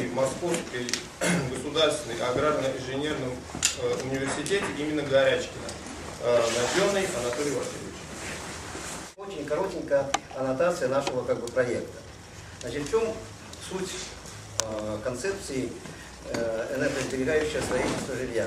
при Московской государственной аграрно-инженерном университете имени Горячкина. Ноженый Анатолий Васильевич. Очень коротенькая аннотация нашего проекта. Значит, в чем суть концепции энергосберегающего строительства жилья?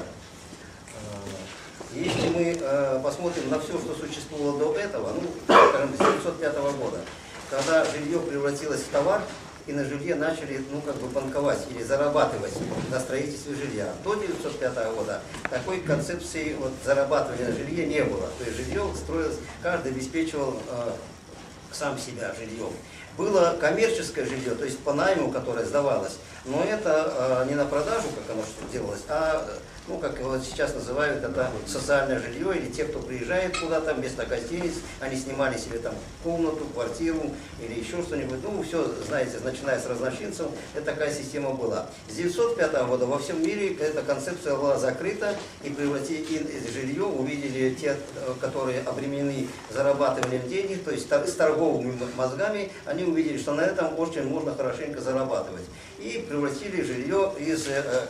Если мы посмотрим на все, что существовало до этого, скажем, с 1905 года, когда жилье превратилось в товар, и на жилье начали банковать или зарабатывать на строительстве жилья. До 1905 года такой концепции зарабатывания на жилье не было. То есть жилье строилось, каждый обеспечивал сам себя жильем. Было коммерческое жилье, то есть по найму, которое сдавалось, но это не на продажу, как оно делалось, а как его сейчас называют, это социальное жилье, или те, кто приезжает куда-то вместо гостиниц, они снимали себе там комнату, квартиру или еще что-нибудь. Все, знаете, начиная с разночинцев, это такая система была. С 1905 года во всем мире эта концепция была закрыта, и жилье увидели те, которые обременены зарабатыванием денег, то есть с торговыми мозгами, они увидели, что на этом очень можно хорошенько зарабатывать. И превратили жилье из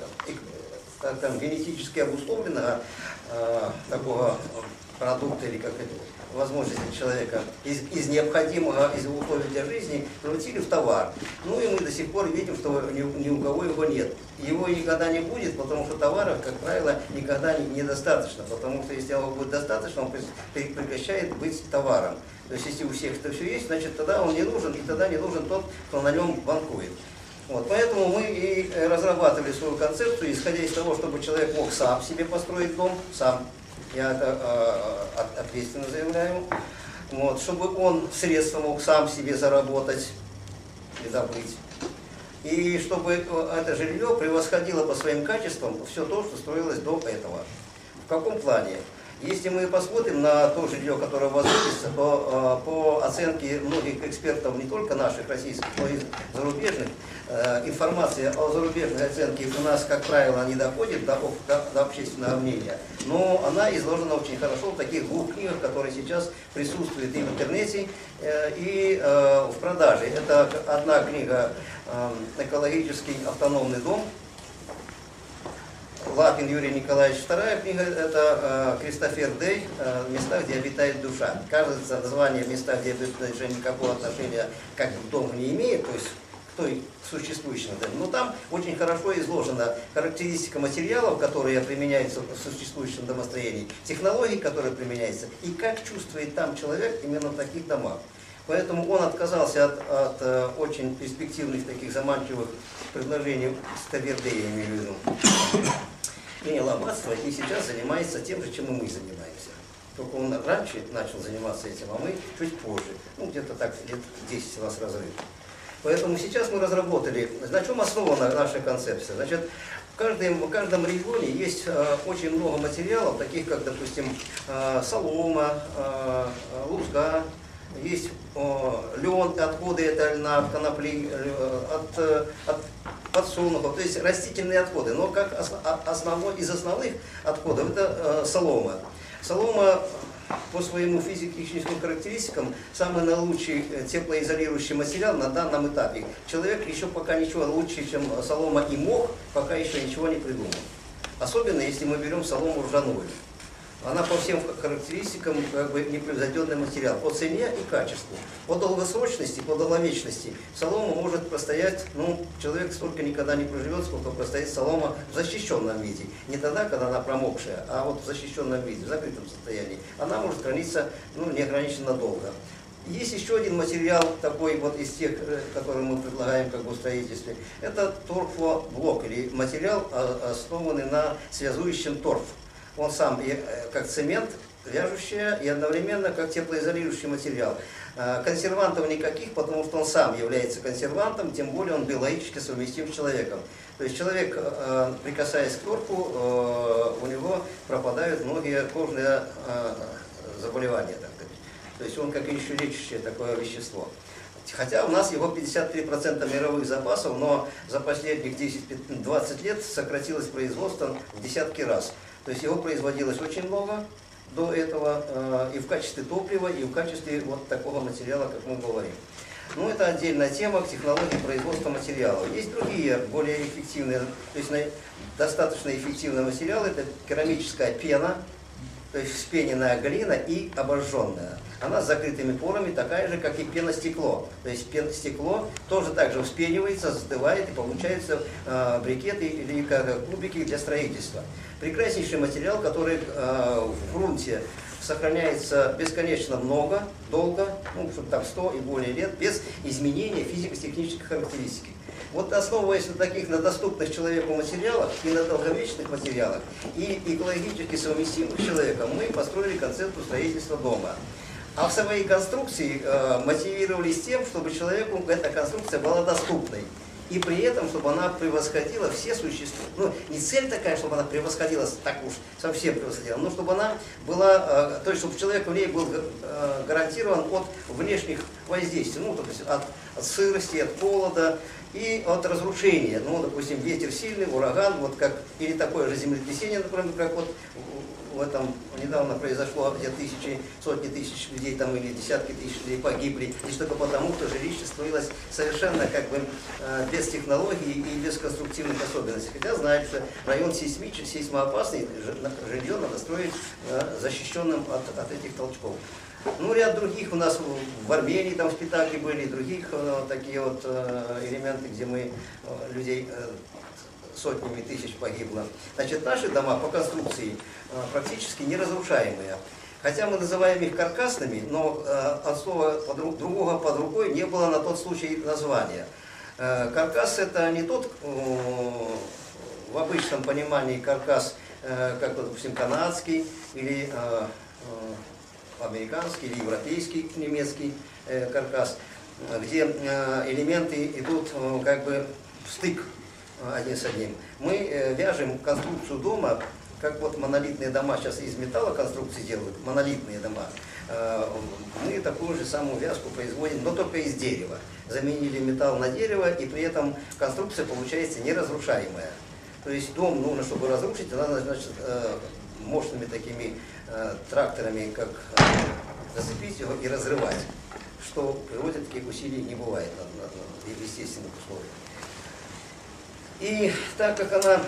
генетически обусловленного такого продукта или возможности человека из необходимого, из условий для жизни превратили в товар. И мы до сих пор видим, что ни у кого его нет. Его никогда не будет, потому что товара, как правило, никогда недостаточно. Потому что если его будет достаточно, он прекращает быть товаром. То есть если у всех это все есть, значит тогда он не нужен, и тогда не нужен тот, кто на нем банкует. Поэтому мы и разрабатывали свою концепцию, исходя из того, чтобы человек мог сам себе построить дом, сам, я это ответственно заявляю, чтобы он средства мог сам себе заработать и добыть, и чтобы это жилье превосходило по своим качествам все то, что строилось до этого. В каком плане? Если мы посмотрим на то жилье, которое возводится, то по оценке многих экспертов, не только наших российских, но и зарубежных, информация о зарубежной оценке у нас, как правило, не доходит до общественного мнения, но она изложена очень хорошо в таких двух книгах, которые сейчас присутствуют и в интернете, и в продаже. Это одна книга «Экологический автономный дом», Лапин Юрий Николаевич. Вторая книга — это Кристофер Дей «Места, где обитает душа». Кажется, название «Места, где обитает душа» никакого отношения как к дому не имеет, то есть к той существующей. Но там очень хорошо изложена характеристика материалов, которые применяются в существующем домостроении, технологий, которые применяются, и как чувствует там человек именно в таких домах. Поэтому он отказался от очень перспективных, таких заманчивых предложений Тавердея, я имею в виду, принял аббатство и сейчас занимается тем же, чем и мы занимаемся. Только он раньше начал заниматься этим, а мы чуть позже. Где-то так, лет 10 у нас разрыв. Поэтому сейчас мы разработали, на чем основана наша концепция. Значит, в каждом регионе есть очень много материалов, таких как, допустим, солома, лузга, есть лен, отходы это льна, от конопли, от подсолнухов, то есть растительные отходы. Но как из основных отходов это солома. Солома по своему физико-химическим характеристикам самый наилучший теплоизолирующий материал на данном этапе. Человек еще пока ничего лучше, чем солома и мох, пока еще ничего не придумал. Особенно если мы берем солому ржаную. Она по всем характеристикам непревзойденный материал, по цене и качеству. По долгосрочности, по долговечности солома может простоять, человек столько никогда не проживет, сколько простоит солома в защищенном виде. Не тогда, когда она промокшая, а в защищенном виде, в закрытом состоянии. Она может храниться неограниченно долго. Есть еще один материал, такой из тех, которые мы предлагаем в строительстве. Это торфоблок, или материал, основанный на связующем торф. Он сам как цемент, вяжущий, и одновременно как теплоизолирующий материал. Консервантов никаких, потому что он сам является консервантом, тем более он биологически совместим с человеком. То есть человек, прикасаясь к торфу, у него пропадают многие кожные заболевания. То есть он как еще лечащее такое вещество. Хотя у нас его 53% мировых запасов, но за последних 10-20 лет сократилось производство в десятки раз. То есть его производилось очень много до этого и в качестве топлива, и в качестве такого материала, как мы говорим. Ну, это отдельная тема технологии производства материалов. Есть другие, более эффективные, то есть достаточно эффективные материалы. Это керамическая пена, то есть вспененная глина и обожженная. Она с закрытыми порами, такая же, как и пеностекло. То есть стекло тоже так же вспенивается, застывает и получаются брикеты или кубики для строительства. Прекраснейший материал, который в грунте сохраняется бесконечно долго, ну, там 100 и более лет, без изменения физико-технических характеристик. Вот основываясь на таких, на доступных человеку материалах и на долговечных материалах, и экологически совместимых с человеком, мы построили концепцию строительства дома. А в своей конструкции мотивировались тем, чтобы человеку эта конструкция была доступной. И при этом, чтобы она превосходила все существа. Ну, не цель такая, чтобы она превосходила, так уж совсем превосходила, но чтобы она была, то есть, чтобы человек в ней был гарантирован от внешних воздействий, ну, то есть, от сырости, от холода и от разрушения. Ну, допустим, ветер сильный, ураган, вот как, или такое же землетрясение, например, как вот в этом недавно произошло, где сотни тысяч людей там или десятки тысяч людей погибли, лишь только потому, что жилище строилось совершенно как бы без технологий и без конструктивных особенностей. Хотя знают, что район сейсмоопасный, жилье надо строить защищенным от этих толчков. Ну, ряд других у нас в Армении, там в Спитаке были, других такие вот элементы, где мы людей сотнями тысяч погибло. Значит, наши дома по конструкции практически неразрушаемые. Хотя мы называем их каркасными, но от слова другого под рукой не было на тот случай названия. Каркас — это не тот, в обычном понимании каркас, как, допустим, канадский или американский или европейский, немецкий каркас, где элементы идут как бы в стык один с одним. Мы вяжем конструкцию дома, как вот монолитные дома сейчас из металлоконструкции делают, монолитные дома. Мы такую же самую вязку производим, но только из дерева. Заменили металл на дерево, и при этом конструкция получается неразрушаемая. То есть дом нужно, чтобы разрушить, надо, значит, мощными такими тракторами, как зацепить его и разрывать. Что в природе таких усилий не бывает в естественных условиях. И так как она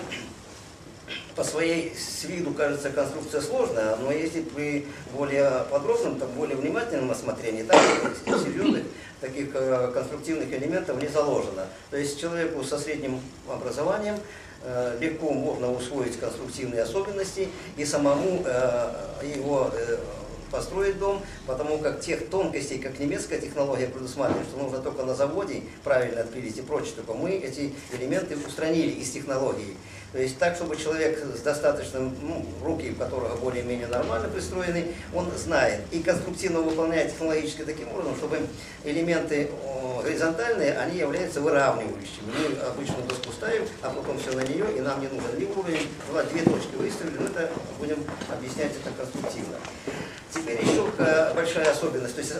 по своей с виду кажется конструкция сложная, но если при более подробном, так, более внимательном осмотрении, там серьезных таких конструктивных элементов не заложено. То есть человеку со средним образованием легко можно усвоить конструктивные особенности и самому его построить дом, потому как тех тонкостей, как немецкая технология предусматривает, что нужно только на заводе правильно отпилить и прочее, только мы эти элементы устранили из технологии. То есть так, чтобы человек с достаточным, руки которого более-менее нормально пристроены, он знает и конструктивно выполняет технологически таким образом, чтобы элементы горизонтальные, они являются выравнивающими. Мы обычно доску ставим, а потом все на нее, и нам не нужен ни уровень, две точки выставили, но это будем объяснять это конструктивно. Теперь еще большая особенность, то есть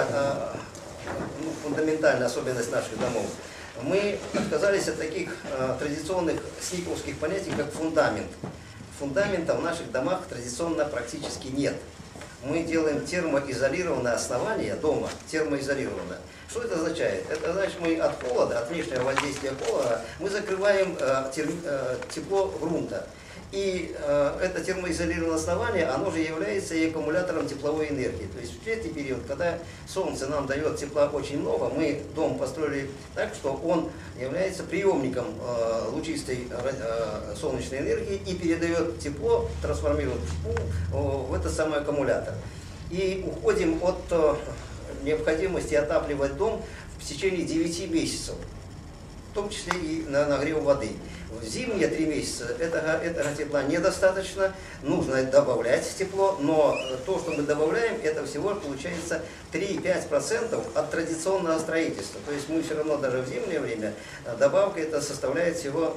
фундаментальная особенность наших домов. Мы отказались от таких традиционных сниковских понятий, как фундамент. Фундамента в наших домах традиционно практически нет. Мы делаем термоизолированное основание дома, термоизолированное. Что это означает? Это значит, мы от холода, от внешнего воздействия холода, мы закрываем тепло грунта. И это термоизолированное основание, оно же является и аккумулятором тепловой энергии. То есть в летний период, когда солнце нам дает тепла очень много, мы дом построили так, что он является приемником лучистой солнечной энергии и передает тепло, трансформирует в этот самый аккумулятор. И уходим от необходимости отапливать дом в течение 9 месяцев, в том числе и на нагрев воды. В зимние 3 месяца этого тепла недостаточно, нужно добавлять тепло, но то, что мы добавляем, это всего получается 3-5% от традиционного строительства. То есть мы все равно даже в зимнее время добавка это составляет всего,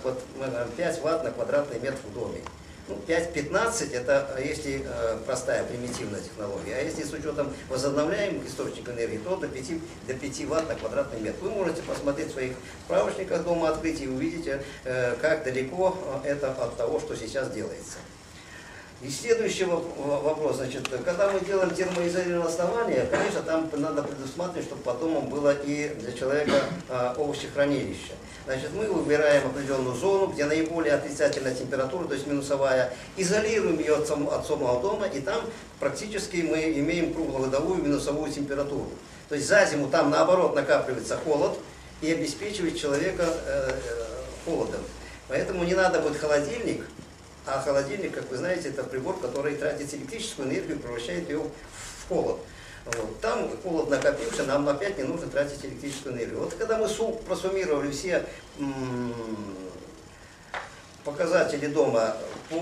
5 Вт на квадратный метр в доме. 5-15 это если простая примитивная технология, а если с учетом возобновляемых источников энергии, то до 5 Вт на квадратный метр. Вы можете посмотреть в своих справочниках дома открыть и увидите, как далеко это от того, что сейчас делается. И следующий вопрос, значит, когда мы делаем термоизолированное основание, конечно, там надо предусматривать, чтобы по дому было и для человека овощехранилище. Значит, мы выбираем определенную зону, где наиболее отрицательная температура, то есть минусовая, изолируем ее от самого дома, и там практически мы имеем круглогодовую минусовую температуру. То есть за зиму там наоборот накапливается холод и обеспечивает человека холодом. Поэтому не надо будет холодильник. А холодильник, как вы знаете, это прибор, который тратит электрическую энергию и превращает ее в холод. Вот. Там холод накопился, нам опять не нужно тратить электрическую энергию. Вот когда мы просуммировали все показатели дома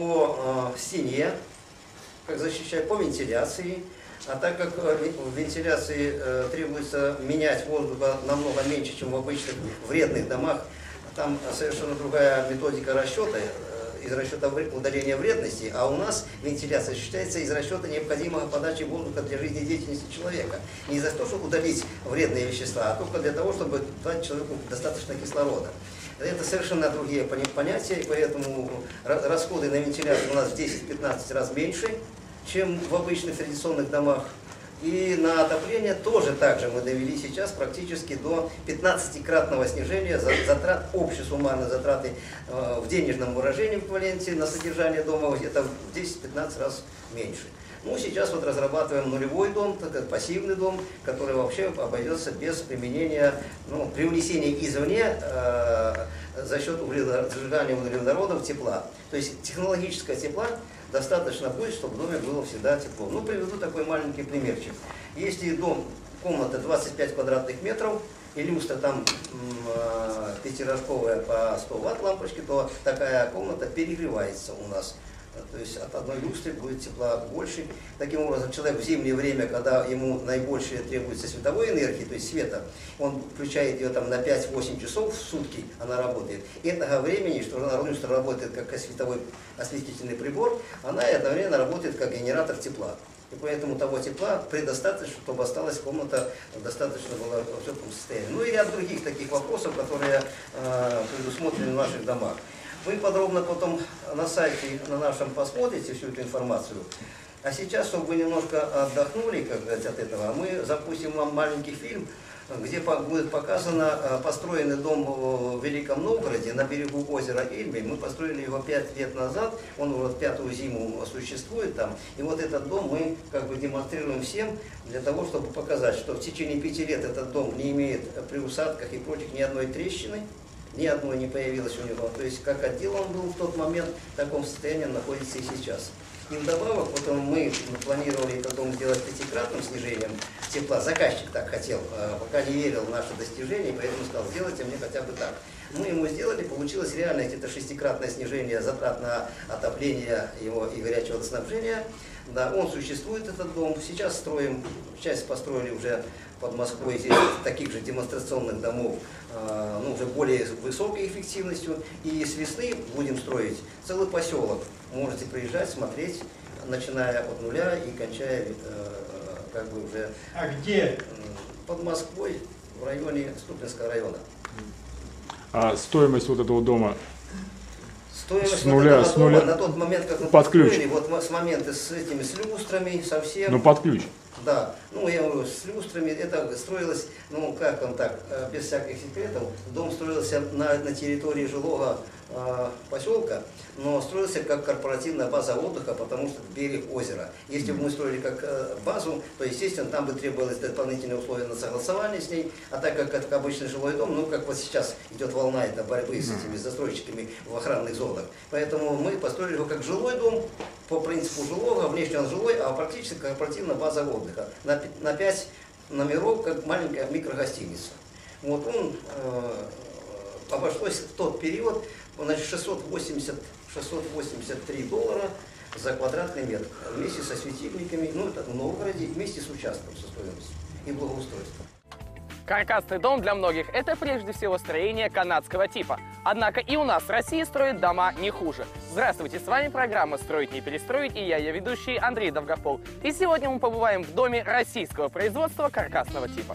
по стене, как защищать, по вентиляции, а так как в вентиляции требуется менять воздух намного меньше, чем в обычных вредных домах, там совершенно другая методика расчета, из расчета удаления вредности, а у нас вентиляция осуществляется из расчета необходимой подачи воздуха для жизнедеятельности человека. Не за то, чтобы удалить вредные вещества, а только для того, чтобы дать человеку достаточно кислорода. Это совершенно другие понятия, и поэтому расходы на вентиляцию у нас в 10-15 раз меньше, чем в обычных традиционных домах. И на отопление тоже так же мы довели сейчас практически до 15-кратного снижения затрат, общей суммарной затраты в денежном выражении в эквиваленте на содержание дома где-то в 10-15 раз меньше. Ну, сейчас вот разрабатываем нулевой дом, такой пассивный дом, который вообще обойдется без применения, привнесения извне за счет сжигания углеводородов тепла. То есть технологическое тепла достаточно будет, чтобы в доме было всегда тепло. Ну, приведу такой маленький примерчик. Если дом, комната 25 квадратных метров, и люстра там пятирожковая по 100 ватт лампочки, то такая комната перегревается у нас. То есть от одной люстры будет тепла больше. Таким образом, человек в зимнее время, когда ему наибольшее требуется световой энергии, то есть света, он включает ее там на 5-8 часов в сутки, она работает. И этого времени, что люстра работает как световой осветительный прибор, она одновременно работает как генератор тепла. И поэтому того тепла предостаточно, чтобы осталась комната достаточно была в теплом состоянии. Ну и ряд других таких вопросов, которые предусмотрены в наших домах. Вы подробно потом на сайте на нашем посмотрите всю эту информацию. А сейчас, чтобы вы немножко отдохнули, как говорится, от этого, мы запустим вам маленький фильм, где будет показано построенный дом в Великом Новгороде на берегу озера Ильмень. Мы построили его 5 лет назад, он уже 5-ю зиму существует там. И вот этот дом мы как бы демонстрируем всем для того, чтобы показать, что в течение 5 лет этот дом не имеет при усадках и прочих ни одной трещины. Ни одной не появилось у него. То есть как отдел он был в тот момент, в таком состоянии он находится и сейчас. И вдобавок, вот мы планировали этот дом сделать 5-кратным снижением тепла. Заказчик так хотел, пока не верил в наше достижение, поэтому сказал, сделайте мне хотя бы так. Мы ему сделали, получилось реально где-то 6-кратное снижение затрат на отопление его и горячего водоснабжения. Да, он существует, этот дом. Сейчас строим, часть построили уже под Москвой, здесь таких же демонстрационных домов, уже более высокой эффективностью. И с весны будем строить целый поселок. Можете приезжать, смотреть, начиная от нуля и кончая как бы уже... А где? Под Москвой, в районе Ступинского района. А стоимость вот этого дома? Стоимость с нуля, дома на тот момент, как мы построили, вот с момента с этими с люстрами совсем. Ну, под ключ. Да, я говорю, с люстрами, это строилось, как он так, без всяких секретов, дом строился на территории жилого поселка, но строился как корпоративная база отдыха, потому что берег озера. Если бы мы строили как базу, то, естественно, там бы требовалось дополнительные условия на согласование с ней, а так как это обычный жилой дом, как вот сейчас идет волна это борьбы с этими застройщиками в охранных зонах, поэтому мы построили его как жилой дом, по принципу жилого, внешне он жилой, а практически корпоративная база отдыха. На 5 номеров, как маленькая микрогостиница. Вот он обошлось в тот период, значит, $683 за квадратный метр. Вместе со светильниками, это в Новгороде, вместе с участком со стоимостью и благоустройством. Каркасный дом для многих – это прежде всего строение канадского типа. Однако и у нас в России строят дома не хуже. Здравствуйте, с вами программа «Строить не перестроить» и я ее ведущий Андрей Довгопол. И сегодня мы побываем в доме российского производства каркасного типа.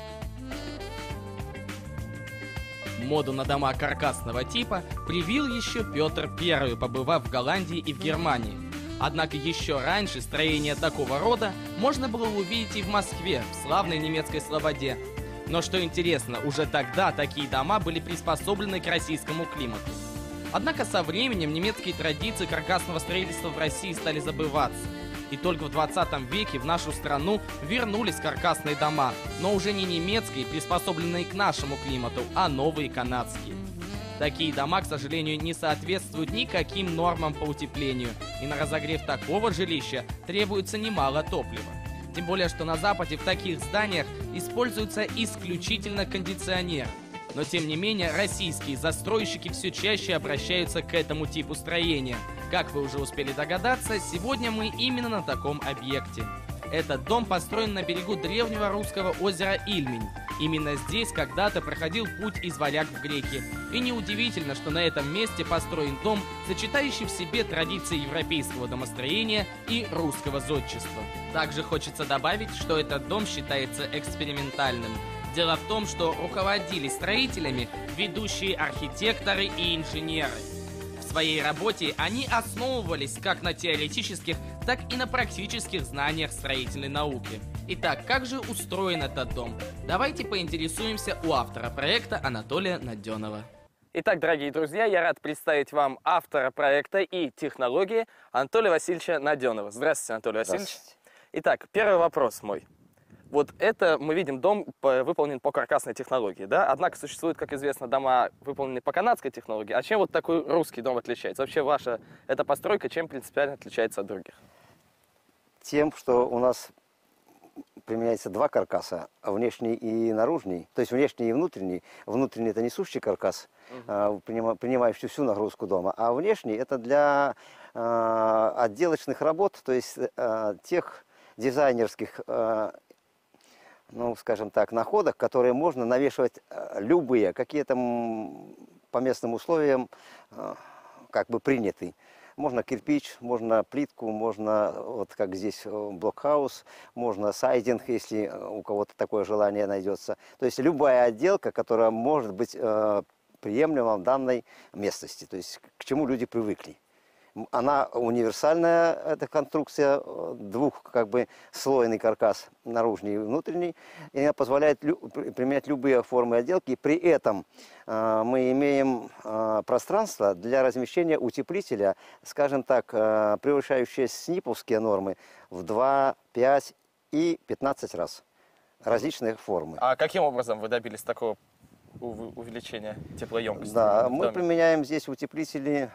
Моду на дома каркасного типа привил еще Петр I, побывав в Голландии и в Германии. Однако еще раньше строение такого рода можно было увидеть и в Москве, в славной немецкой Слободе. Но что интересно, уже тогда такие дома были приспособлены к российскому климату. Однако со временем немецкие традиции каркасного строительства в России стали забываться. И только в 20 веке в нашу страну вернулись каркасные дома, но уже не немецкие, приспособленные к нашему климату, а новые канадские. Такие дома, к сожалению, не соответствуют никаким нормам по утеплению, и на разогрев такого жилища требуется немало топлива. Тем более, что на Западе в таких зданиях используется исключительно кондиционер. Но тем не менее, российские застройщики все чаще обращаются к этому типу строения. Как вы уже успели догадаться, сегодня мы именно на таком объекте. Этот дом построен на берегу древнего русского озера Ильмень. Именно здесь когда-то проходил путь из Варяг в Греки. И неудивительно, что на этом месте построен дом, сочетающий в себе традиции европейского домостроения и русского зодчества. Также хочется добавить, что этот дом считается экспериментальным. Дело в том, что руководили строителями ведущие архитекторы и инженеры. В своей работе они основывались как на теоретических, так и на практических знаниях строительной науки. Итак, как же устроен этот дом? Давайте поинтересуемся у автора проекта Анатолия Найденова. Итак, дорогие друзья, я рад представить вам автора проекта и технологии Анатолия Васильевича Найденова. Здравствуйте, Анатолий Васильевич. Итак, первый вопрос мой. Вот это, мы видим, дом выполнен по каркасной технологии, да? Однако существуют, как известно, дома, выполненные по канадской технологии. А чем вот такой русский дом отличается? Вообще ваша эта постройка чем принципиально отличается от других? Тем, что у нас применяется два каркаса, внешний и наружный, то есть внешний и внутренний. Внутренний – это несущий каркас, принимающий всю нагрузку дома, а внешний – это для отделочных работ, то есть тех дизайнерских, ну, скажем так, находок, которые можно навешивать любые, какие там по местным условиям как бы приняты. Можно кирпич, можно плитку, можно, вот как здесь, блокхаус, можно сайдинг, если у кого-то такое желание найдется. То есть любая отделка, которая может быть приемлема в данной местности, то есть к чему люди привыкли. Она универсальная, эта конструкция, слойный каркас, наружный и внутренний, и она позволяет применять любые формы отделки. При этом мы имеем пространство для размещения утеплителя, скажем так, превышающее СНИПовские нормы в 2, 5 и 15 раз. Различные формы. А каким образом вы добились такого увеличения теплоемкости? Да, мы применяем здесь утеплители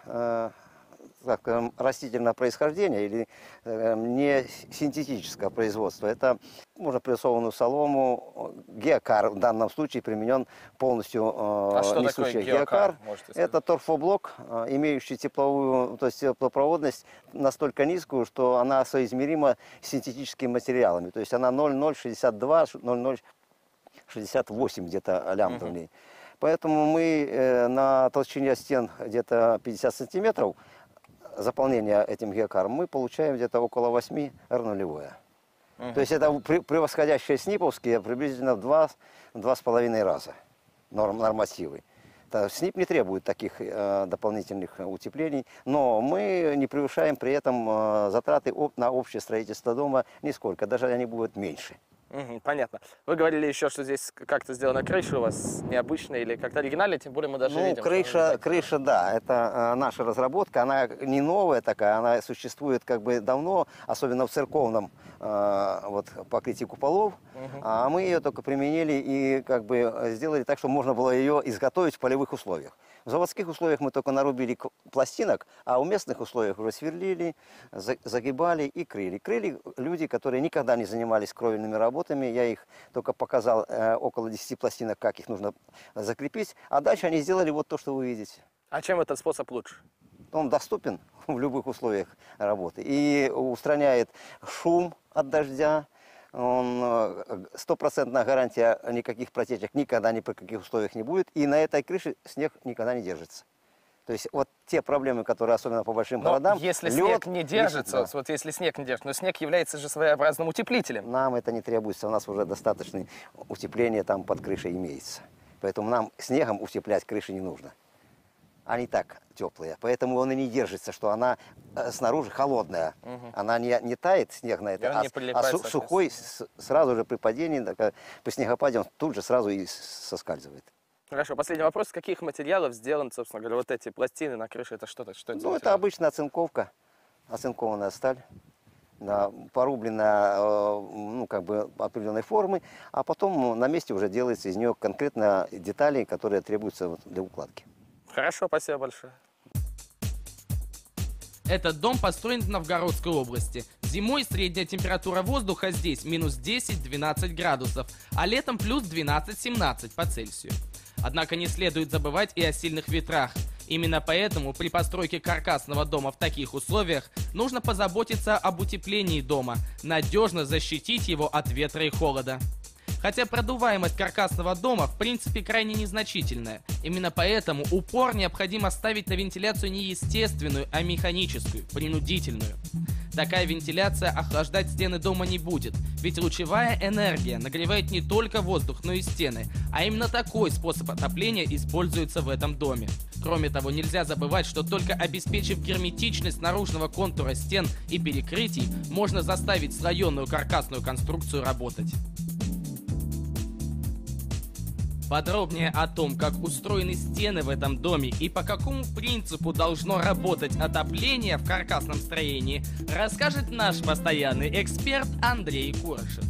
растительного происхождения или не синтетического производства. Это можно прессованную солому. Геокар в данном случае применен полностью несущий геокар. Это торфоблок, имеющий тепловую, то есть теплопроводность настолько низкую, что она соизмерима с синтетическими материалами. То есть она 0,062, 0,068 где-то лямбда в ней. Поэтому мы на толщине стен где-то 50 сантиметров заполнения этим геокаром мы получаем где-то около 8 R0. То есть это превосходящие СНИПовские приблизительно в 2,5 раза нормативы. СНИП не требует таких дополнительных утеплений, но мы не превышаем при этом затраты на общее строительство дома нисколько, даже они будут меньше. Понятно. Вы говорили еще, что здесь как-то сделана крыша у вас необычная или как-то оригинальная, тем более мы даже видим. Крыша, да, это наша разработка, она не новая такая, она существует как бы давно, особенно в церковном покрытии куполов, а мы ее только применили и как бы сделали так, что можно было ее изготовить в полевых условиях. В заводских условиях мы только нарубили пластинок, а в местных условиях уже сверлили, загибали и крыли. Крыли люди, которые никогда не занимались кровельными работами. Я их только показал около 10 пластинок, как их нужно закрепить. А дальше они сделали вот то, что вы видите. А чем этот способ лучше? Он доступен в любых условиях работы и устраняет шум от дождя. Он стопроцентная гарантия, никаких протечек никогда ни при каких условиях не будет. И на этой крыше снег никогда не держится. То есть вот те проблемы, которые особенно по большим городам. Если снег не держится, вот если снег не держится, но снег является же своеобразным утеплителем. Нам это не требуется, у нас уже достаточное утепление там под крышей имеется. Поэтому нам снегом утеплять крыши не нужно. они так теплые. Поэтому он и не держится, что она снаружи холодная. Она не тает, снег на это, не прилипает, сухой сразу же при падении, по снегопаде он тут же сразу и соскальзывает. Хорошо, последний вопрос. Из каких материалов сделаны, собственно говоря, вот эти пластины на крыше? Это что-то? Что это за Ну, это материал? обычная оцинковка, оцинкованная сталь, да, порубленная, ну, как бы определенной формы, а потом на месте уже делается из нее конкретно детали, которые требуются вот для укладки. Хорошо, спасибо большое. Этот дом построен в Новгородской области. Зимой средняя температура воздуха здесь минус 10-12 градусов, а летом плюс 12-17 по Цельсию. Однако не следует забывать и о сильных ветрах. Именно поэтому при постройке каркасного дома в таких условиях нужно позаботиться об утеплении дома, надежно защитить его от ветра и холода. Хотя продуваемость каркасного дома в принципе крайне незначительная. Именно поэтому упор необходимо ставить на вентиляцию не естественную, а механическую, принудительную. Такая вентиляция охлаждать стены дома не будет, ведь лучевая энергия нагревает не только воздух, но и стены, а именно такой способ отопления используется в этом доме. Кроме того, нельзя забывать, что только обеспечив герметичность наружного контура стен и перекрытий, можно заставить слоеную каркасную конструкцию работать. Подробнее о том, как устроены стены в этом доме и по какому принципу должно работать отопление в каркасном строении, расскажет наш постоянный эксперт Андрей Курышев.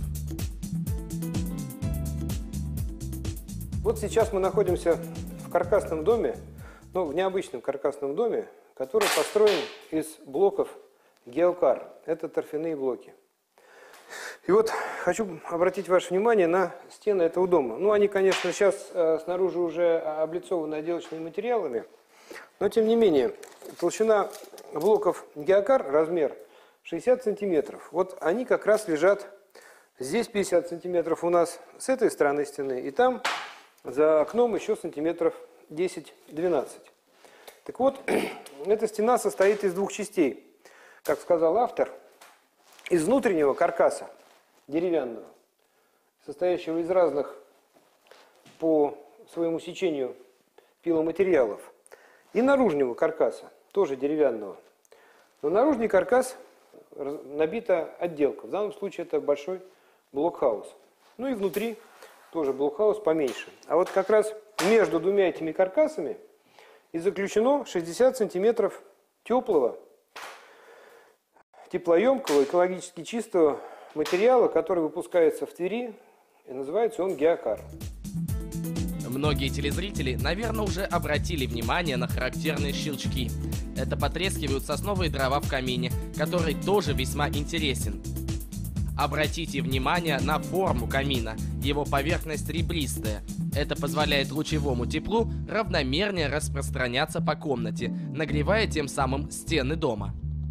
Вот сейчас мы находимся в каркасном доме, ну, в необычном каркасном доме, который построен из блоков геокар. Это торфяные блоки. И вот хочу обратить ваше внимание на стены этого дома. Ну, они, конечно, сейчас снаружи уже облицованы отделочными материалами, но, тем не менее, толщина блоков геокар, размер 60 сантиметров. Вот они как раз лежат здесь 50 сантиметров у нас с этой стороны стены, и там за окном еще сантиметров 10-12. Так вот, эта стена состоит из двух частей. Как сказал автор, из внутреннего каркаса, деревянного, состоящего из разных по своему сечению пиломатериалов, и наружного каркаса, тоже деревянного. Но наружный каркас набита отделка. В данном случае это большой блокхаус. Ну и внутри тоже блокхаус поменьше. А вот как раз между двумя этими каркасами и заключено 60 сантиметров теплого, теплоемкого, экологически чистого материала, который выпускается в Твери, и называется он геокар. Многие телезрители, наверное, уже обратили внимание на характерные щелчки. Это потрескивают сосновые дрова в камине, который тоже весьма интересен. Обратите внимание на форму камина. Его поверхность ребристая. Это позволяет лучевому теплу равномернее распространяться по комнате, нагревая тем самым стены дома.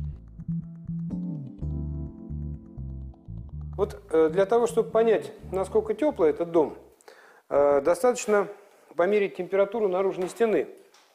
Вот для того, чтобы понять, насколько теплый этот дом, достаточно померить температуру наружной стены.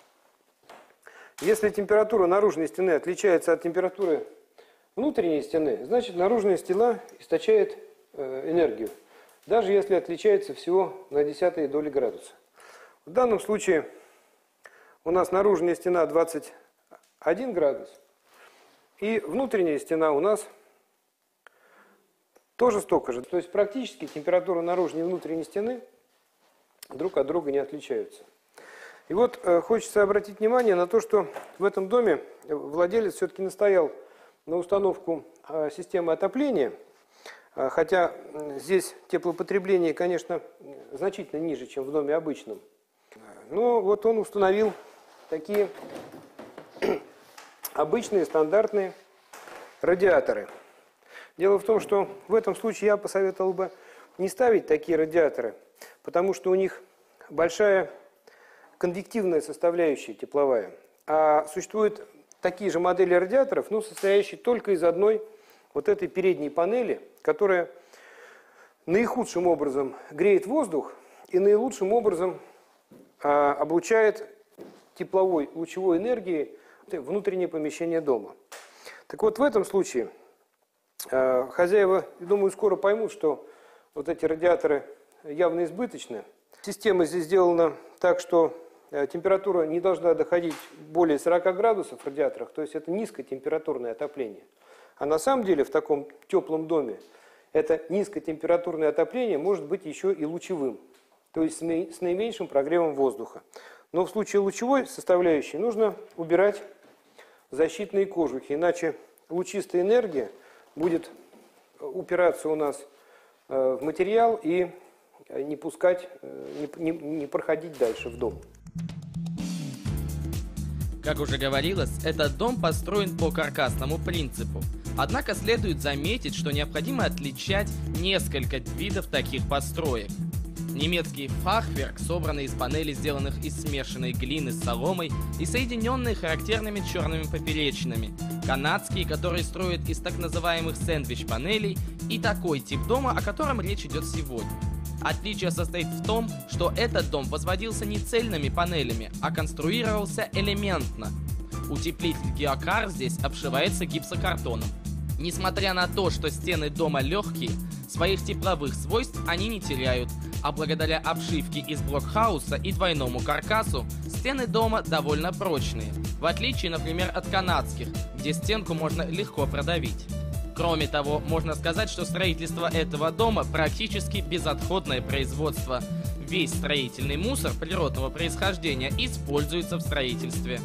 Если температура наружной стены отличается от температуры внутренней стены, значит наружная стена источает энергию, даже если отличается всего на 0,1 доли градуса. В данном случае у нас наружная стена 21 градус, и внутренняя стена у нас тоже столько же. То есть практически температура наружной и внутренней стены друг от друга не отличаются. И вот хочется обратить внимание на то, что в этом доме владелец все-таки настоял на установку системы отопления, хотя здесь теплопотребление, конечно, значительно ниже, чем в доме обычном. Но вот он установил такие обычные стандартные радиаторы. Дело в том, что в этом случае я посоветовал бы не ставить такие радиаторы, потому что у них большая конвективная составляющая тепловая. А существуют такие же модели радиаторов, но состоящие только из одной вот этой передней панели, которая наихудшим образом греет воздух и наилучшим образом облучает тепловой, лучевой энергией внутреннее помещение дома. Так вот, в этом случае хозяева, думаю, скоро поймут, что вот эти радиаторы явно избыточны. Система здесь сделана так, что температура не должна доходить более 40 градусов в радиаторах, то есть это низкотемпературное отопление. А на самом деле в таком теплом доме это низкотемпературное отопление может быть еще и лучевым, то есть с наименьшим прогревом воздуха. Но в случае лучевой составляющей нужно убирать защитные кожухи, иначе лучистая энергия будет упираться у нас в материал и не пускать, не проходить дальше в дом. Как уже говорилось, этот дом построен по каркасному принципу. Однако следует заметить, что необходимо отличать несколько видов таких построек. Немецкий фахверк, собранный из панелей, сделанных из смешанной глины с соломой и соединенные характерными черными поперечинами. Канадский, который строят из так называемых сэндвич-панелей, и такой тип дома, о котором речь идет сегодня. Отличие состоит в том, что этот дом возводился не цельными панелями, а конструировался элементно. Утеплитель геокар здесь обшивается гипсокартоном. Несмотря на то, что стены дома легкие, своих тепловых свойств они не теряют, а благодаря обшивке из блокхауса и двойному каркасу стены дома довольно прочные, в отличие, например, от канадских, где стенку можно легко продавить. Кроме того, можно сказать, что строительство этого дома практически безотходное производство. Весь строительный мусор природного происхождения используется в строительстве.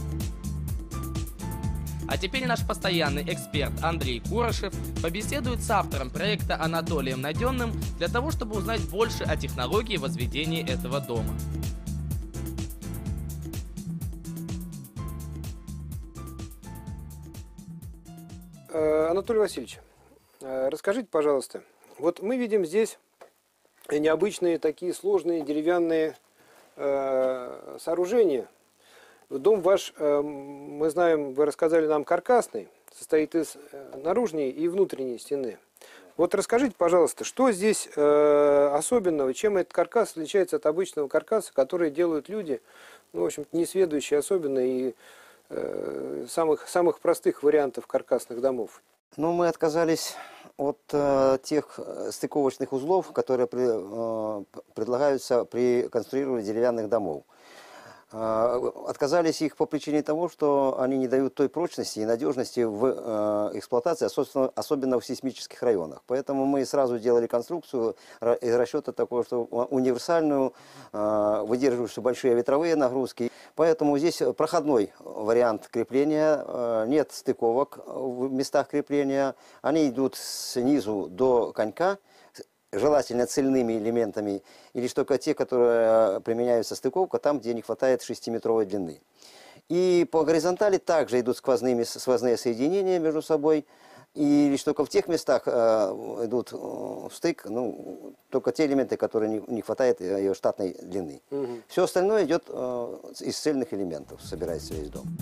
А теперь наш постоянный эксперт Андрей Курашев побеседует с автором проекта Анатолием Найденным для того, чтобы узнать больше о технологии возведения этого дома. Анатолий Васильевич, расскажите, пожалуйста, вот мы видим здесь необычные такие сложные деревянные сооружения. Дом ваш, мы знаем, вы рассказали нам, каркасный, состоит из наружной и внутренней стены. Вот расскажите, пожалуйста, что здесь особенного, чем этот каркас отличается от обычного каркаса, который делают люди, ну, в общем, несведущие особенно и самых простых вариантов каркасных домов? Ну, мы отказались от тех стыковочных узлов, которые предлагаются при конструировании деревянных домов. Отказались их по причине того, что они не дают той прочности и надежности в эксплуатации, особенно в сейсмических районах. Поэтому мы сразу делали конструкцию из расчета такого, что универсальную, выдерживающую большие ветровые нагрузки. Поэтому здесь проходной вариант крепления, нет стыковок в местах крепления. Они идут снизу до конька, желательно цельными элементами, или только те, которые применяются стыковка, там, где не хватает 6-метровой длины. И по горизонтали также идут сквозные соединения между собой, и лишь только в тех местах идут в стык, ну, только те элементы, которые не хватает ее штатной длины. Все остальное идет из цельных элементов, собирается весь дом.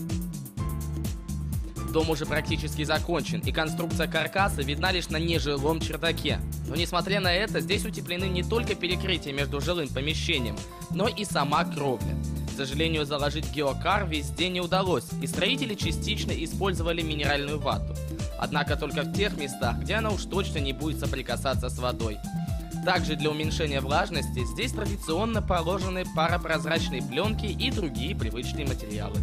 Дом уже практически закончен, и конструкция каркаса видна лишь на нежилом чердаке. Но несмотря на это, здесь утеплены не только перекрытия между жилым помещением, но и сама кровля. К сожалению, заложить геокар везде не удалось, и строители частично использовали минеральную вату. Однако только в тех местах, где она уж точно не будет соприкасаться с водой. Также для уменьшения влажности здесь традиционно положены паропрозрачные пленки и другие привычные материалы.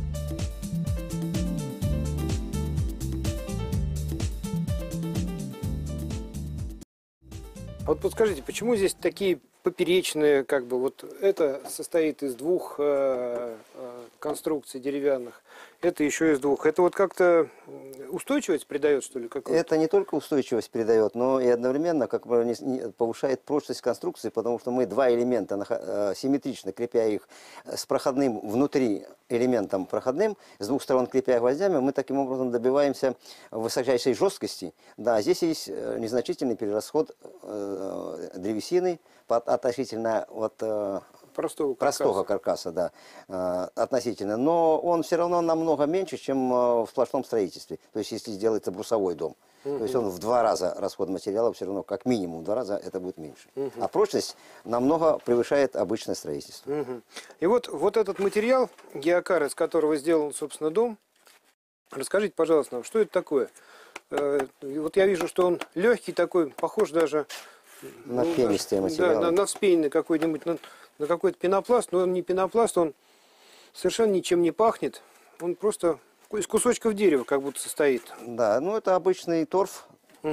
Вот подскажите, почему здесь такие поперечные, как бы, вот это состоит из двух конструкций деревянных, это еще из двух. Это вот как-то устойчивость придает, что ли? Это не только устойчивость придает, но и одновременно как бы повышает прочность конструкции, потому что мы два элемента симметрично крепя их с проходным внутри элементом проходным, с двух сторон крепя гвоздями, мы таким образом добиваемся высочайшей жесткости. Да, здесь есть незначительный перерасход древесины относительно вот простого каркаса, да, относительно. Но он все равно намного меньше, чем в сплошном строительстве. То есть, если делается брусовой дом. То есть, он в 2 раза расход материала все равно, как минимум, в 2 раза это будет меньше. А прочность намного превышает обычное строительство. И вот этот материал, геокар, из которого сделан, собственно, дом, расскажите, пожалуйста, нам, что это такое? Вот я вижу, что он легкий такой, похож даже... На пенистый материал. Да, на вспененный какой-нибудь, на какой-то пенопласт, но он не пенопласт, он совершенно ничем не пахнет. Он просто из кусочков дерева как будто состоит. Да, ну это обычный торф,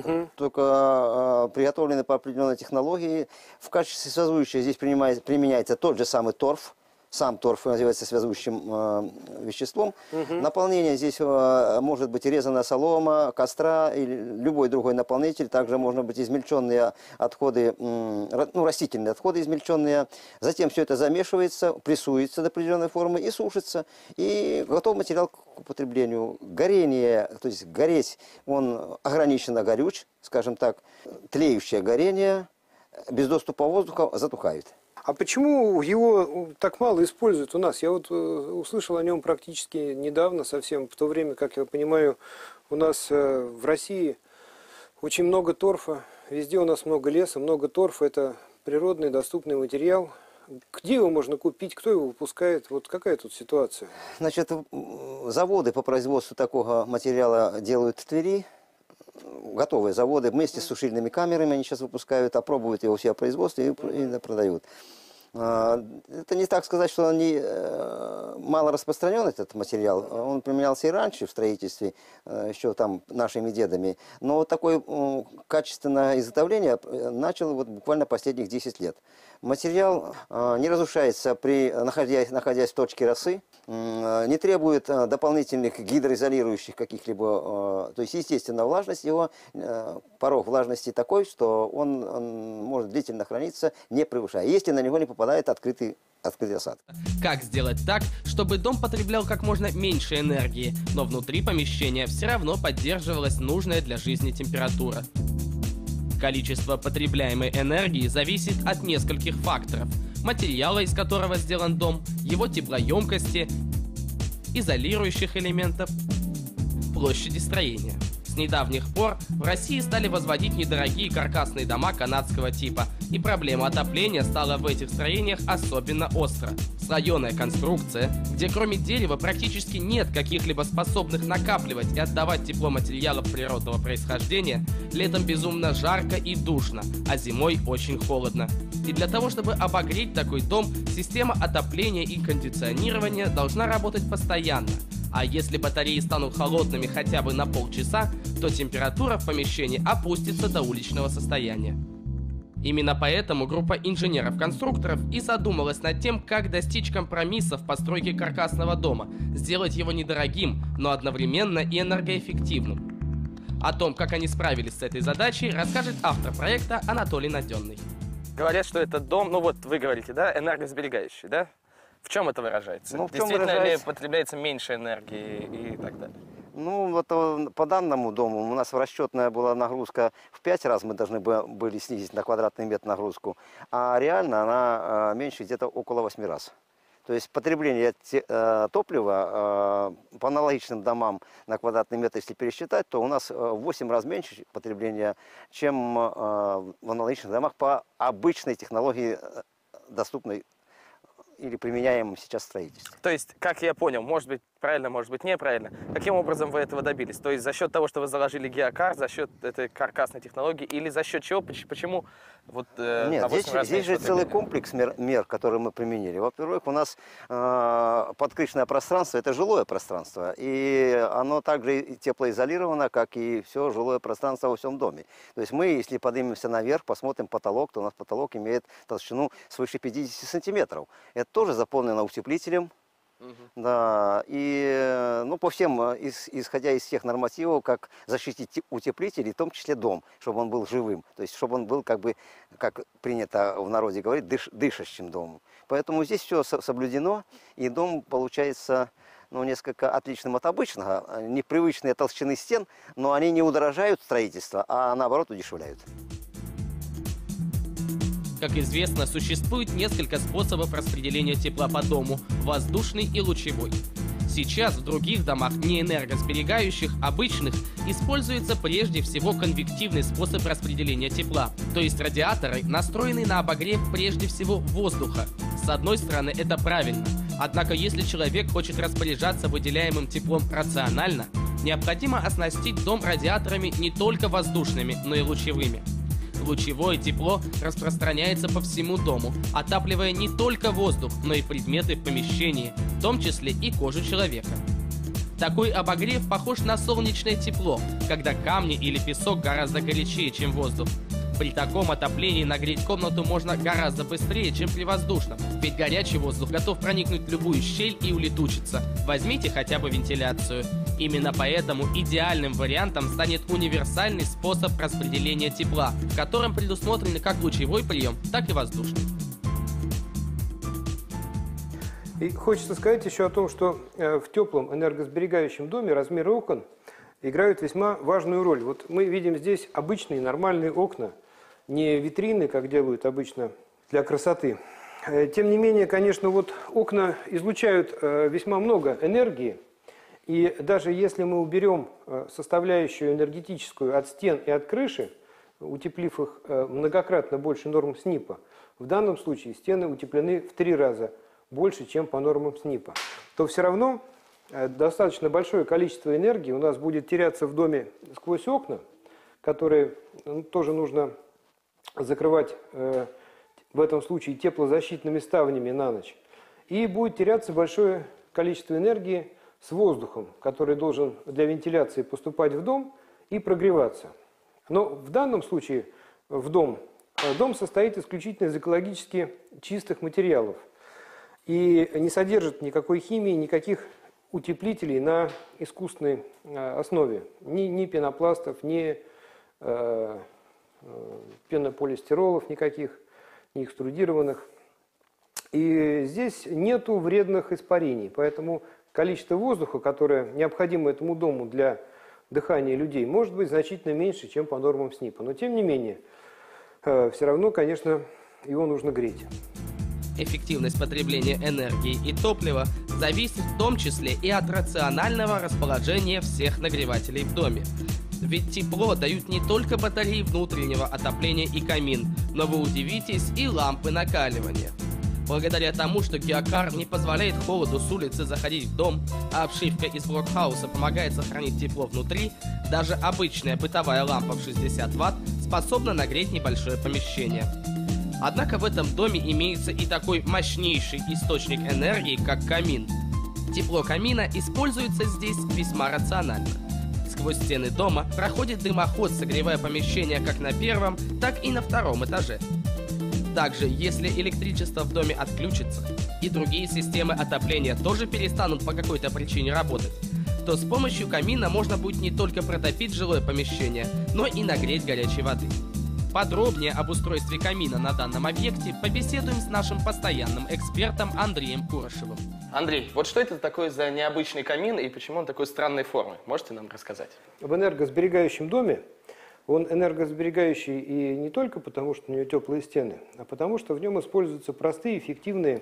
только приготовленный по определенной технологии. В качестве связующего здесь применяется тот же самый торф. Сам торф называется связующим веществом. Наполнение здесь может быть резаная солома, костра или любой другой наполнитель. Также можно быть измельченные отходы, ну, растительные отходы измельченные. Затем все это замешивается, прессуется до определенной формы и сушится. И готов материал к употреблению. Горение, то есть гореть, он ограниченно горюч, скажем так. Тлеющее горение без доступа воздуха затухает. А почему его так мало используют у нас? Я вот услышал о нем практически недавно, совсем в то время, как я понимаю, у нас в России очень много торфа, везде у нас много леса, много торфа, это природный доступный материал. Где его можно купить, кто его выпускает? Вот какая тут ситуация? Значит, заводы по производству такого материала делают в Твери. Готовые заводы вместе с сушильными камерами они сейчас выпускают, опробуют его все производство и продают. Это не так сказать, что они мало распространен, этот материал. Он применялся и раньше в строительстве, еще там нашими дедами. Но вот такое качественное изготовление начало вот буквально последних 10 лет. Материал не разрушается, находясь в точке росы, не требует дополнительных гидроизолирующих каких-либо, то есть естественно влажность его, порог влажности такой, что он может длительно храниться, не превышая, если на него не попадает открытый осадок. Как сделать так, чтобы дом потреблял как можно меньше энергии, но внутри помещения все равно поддерживалась нужная для жизни температура? Количество потребляемой энергии зависит от нескольких факторов: материала, из которого сделан дом, его теплоемкости, изолирующих элементов, площади строения. С недавних пор в России стали возводить недорогие каркасные дома канадского типа, и проблема отопления стала в этих строениях особенно остро. Слоеная конструкция, где кроме дерева практически нет каких-либо способных накапливать и отдавать тепло материалов природного происхождения, летом безумно жарко и душно, а зимой очень холодно. И для того, чтобы обогреть такой дом, система отопления и кондиционирования должна работать постоянно. А если батареи станут холодными хотя бы на полчаса, то температура в помещении опустится до уличного состояния. Именно поэтому группа инженеров-конструкторов и задумалась над тем, как достичь компромисса в постройке каркасного дома, сделать его недорогим, но одновременно и энергоэффективным. О том, как они справились с этой задачей, расскажет автор проекта Анатолий Наденный. Говорят, что этот дом, ну вот вы говорите, да, энергосберегающий, да? В чем это выражается? Ну, в чем Действительно выражается... ли потребляется меньше энергии и так далее? Ну, вот по данному дому у нас расчетная была нагрузка в 5 раз, мы должны были снизить на квадратный метр нагрузку, а реально она меньше где-то около 8 раз. То есть потребление топлива по аналогичным домам на квадратный метр, если пересчитать, то у нас в 8 раз меньше потребления, чем в аналогичных домах по обычной технологии, доступной или применяемым сейчас в строительстве. То есть, как я понял, может быть правильно, может быть неправильно, каким образом вы этого добились? То есть за счет того, что вы заложили геокар, за счет этой каркасной технологии, или за счет чего? Почему? Вот, нет, здесь же целый комплекс мер, которые мы применили. Во-первых, у нас подкрышное пространство – это жилое пространство, и оно также теплоизолировано, как и все жилое пространство во всем доме. То есть мы, если поднимемся наверх, посмотрим потолок, то у нас потолок имеет толщину свыше 50 сантиметров. Это тоже заполнено утеплителем. Да, и ну, по всем, исходя из всех нормативов, как защитить утеплитель, в том числе дом, чтобы он был живым, то есть чтобы он был, как бы, как принято в народе говорить, дышащим домом. Поэтому здесь все соблюдено, и дом получается, ну, несколько отличным от обычного. Непривычные толщины стен, но они не удорожают строительство, а наоборот удешевляют. Как известно, существует несколько способов распределения тепла по дому – воздушный и лучевой. Сейчас в других домах, не энергосберегающих, обычных, используется прежде всего конвективный способ распределения тепла, то есть радиаторы, настроенные на обогрев прежде всего воздуха. С одной стороны, это правильно, однако если человек хочет распоряжаться выделяемым теплом рационально, необходимо оснастить дом радиаторами не только воздушными, но и лучевыми. Лучевое тепло распространяется по всему дому, отапливая не только воздух, но и предметы в помещении, в том числе и кожу человека. Такой обогрев похож на солнечное тепло, когда камни или песок гораздо горячее, чем воздух. При таком отоплении нагреть комнату можно гораздо быстрее, чем при воздушном, ведь горячий воздух готов проникнуть в любую щель и улетучиться. Возьмите хотя бы вентиляцию. Именно поэтому идеальным вариантом станет универсальный способ распределения тепла, в котором предусмотрены как лучевой прием, так и воздушный. И хочется сказать еще о том, что в теплом энергосберегающем доме размеры окон играют весьма важную роль. Вот мы видим здесь обычные нормальные окна, не витрины, как делают обычно для красоты. Тем не менее, конечно, вот окна излучают весьма много энергии, и даже если мы уберем составляющую энергетическую от стен и от крыши, утеплив их многократно больше норм СНИПа, в данном случае стены утеплены в 3 раза больше, чем по нормам СНИПа, то все равно достаточно большое количество энергии у нас будет теряться в доме сквозь окна, которые тоже нужно закрывать в этом случае теплозащитными ставнями на ночь. И будет теряться большое количество энергии с воздухом, который должен для вентиляции поступать в дом и прогреваться. Но в данном случае дом состоит исключительно из экологически чистых материалов и не содержит никакой химии, никаких утеплителей на искусственной основе. Ни пенопластов, ни пенополистиролов никаких, ни экструдированных. И здесь нету вредных испарений, поэтому количество воздуха, которое необходимо этому дому для дыхания людей, может быть значительно меньше, чем по нормам СНИПа. Но тем не менее, все равно, конечно, его нужно греть. Эффективность потребления энергии и топлива зависит в том числе и от рационального расположения всех нагревателей в доме. Ведь тепло дают не только батареи внутреннего отопления и камин, но вы удивитесь, и лампы накаливания. Благодаря тому, что геокар не позволяет холоду с улицы заходить в дом, а обшивка из блокхауса помогает сохранить тепло внутри, даже обычная бытовая лампа в 60 Вт способна нагреть небольшое помещение. Однако в этом доме имеется и такой мощнейший источник энергии, как камин. Тепло камина используется здесь весьма рационально. Сквозь стены дома проходит дымоход, согревая помещение как на первом, так и на втором этаже. Также, если электричество в доме отключится и другие системы отопления тоже перестанут по какой-то причине работать, то с помощью камина можно будет не только протопить жилое помещение, но и нагреть горячей воды. Подробнее об устройстве камина на данном объекте побеседуем с нашим постоянным экспертом Андреем Курышевым. Андрей, вот что это такое за необычный камин и почему он такой странной формы? Можете нам рассказать? В энергосберегающем доме он энергосберегающий и не только потому, что у него теплые стены, а потому что в нем используются простые, эффективные,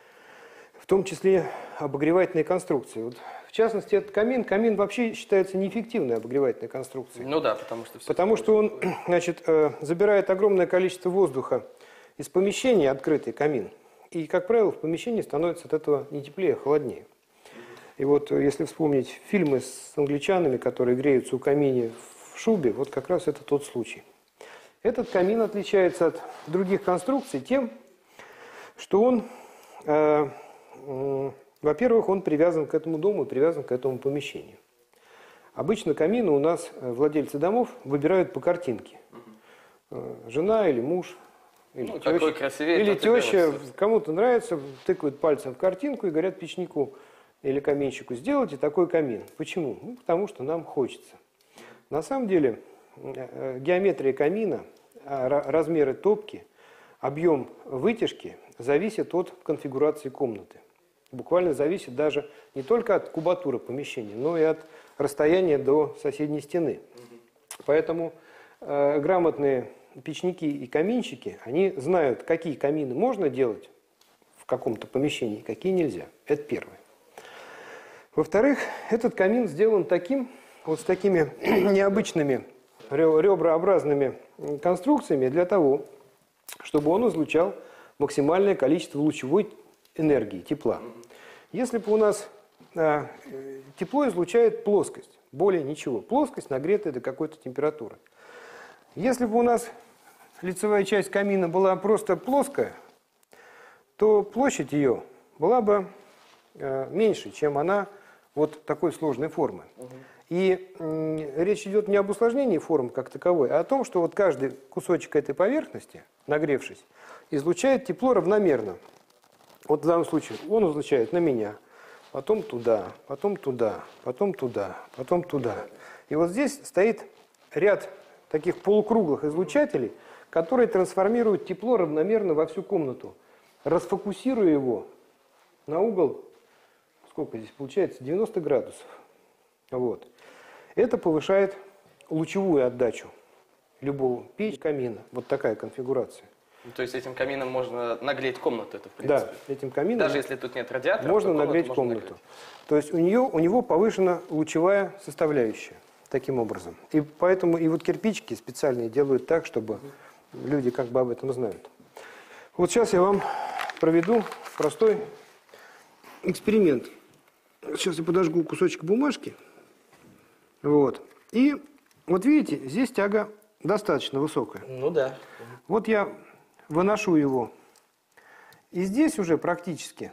в том числе обогревательные конструкции. Вот, в частности, этот камин вообще считается неэффективной обогревательной конструкцией. Ну да, потому что он, значит, забирает огромное количество воздуха из помещения, открытый камин. И, как правило, в помещении становится от этого не теплее, а холоднее. И вот если вспомнить фильмы с англичанами, которые греются у камина в шубе, вот как раз это тот случай. Этот камин отличается от других конструкций тем, что он, во-первых, он привязан к этому дому и привязан к этому помещению. Обычно камины у нас владельцы домов выбирают по картинке. Жена или муж, или теща, кому-то нравится, тыкают пальцем в картинку и говорят печнику или каминщику: сделайте такой камин. Почему? Ну, потому что нам хочется. На самом деле геометрия камина, размеры топки, объем вытяжки зависит от конфигурации комнаты. Буквально зависит даже не только от кубатуры помещения, но и от расстояния до соседней стены. Поэтому грамотные печники и каминщики, они знают, какие камины можно делать в каком-то помещении, какие нельзя. Это первое. Во-вторых, этот камин сделан таким, вот с такими необычными реброобразными конструкциями для того, чтобы он излучал максимальное количество лучевой энергии, тепла. Если бы у нас тепло излучает плоскость, более ничего. Плоскость нагретая до какой-то температуры. Если бы у нас лицевая часть камина была просто плоская, то площадь ее была бы меньше, чем она вот такой сложной формы. И речь идет не об усложнении формы как таковой, а о том, что вот каждый кусочек этой поверхности, нагревшись, излучает тепло равномерно. Вот в данном случае он излучает на меня, потом туда, потом туда, потом туда, потом туда. И вот здесь стоит ряд таких полукруглых излучателей, которые трансформируют тепло равномерно во всю комнату, расфокусируя его на угол, сколько здесь получается, 90 градусов. Вот. Это повышает лучевую отдачу любого печи, камина. Вот такая конфигурация. То есть этим камином можно нагреть комнату, это в принципе? Да, этим камином Даже если тут нет радиатора, можно нагреть комнату. То есть у него повышена лучевая составляющая таким образом. И поэтому и вот кирпичики специальные делают так, чтобы люди как бы об этом знают. Вот сейчас я вам проведу простой эксперимент. Сейчас я подожгу кусочек бумажки. Вот. И вот видите, здесь тяга достаточно высокая. Ну да. Вот я выношу его. И здесь уже практически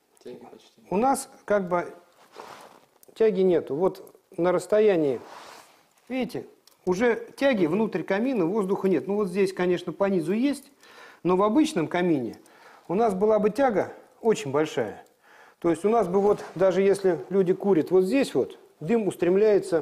у нас как бы тяги нету. Вот на расстоянии, видите, уже тяги внутрь камина, воздуха нет. Ну вот здесь, конечно, по низу есть, но в обычном камине у нас была бы тяга очень большая. То есть у нас бы вот, даже если люди курят вот здесь вот, дым устремляется